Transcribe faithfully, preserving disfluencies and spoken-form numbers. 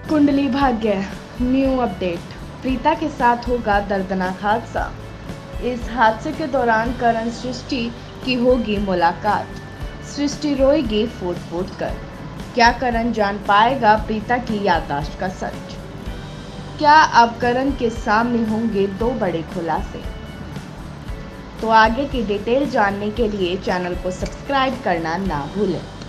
Kundali Bhagya new update. Preeta के साथ होगा दर्दनाक हादसा। इस हादसे के दौरान करण सृष्टि की होगी मुलाकात। सृष्टि रोएगी फूट फूट कर। क्या करण जान पाएगा प्रीता की याददाश्त का सच? क्या अब करण के सामने होंगे दो बड़े खुलासे? तो आगे की डिटेल जानने के लिए चैनल को सब्सक्राइब करना ना भूलें।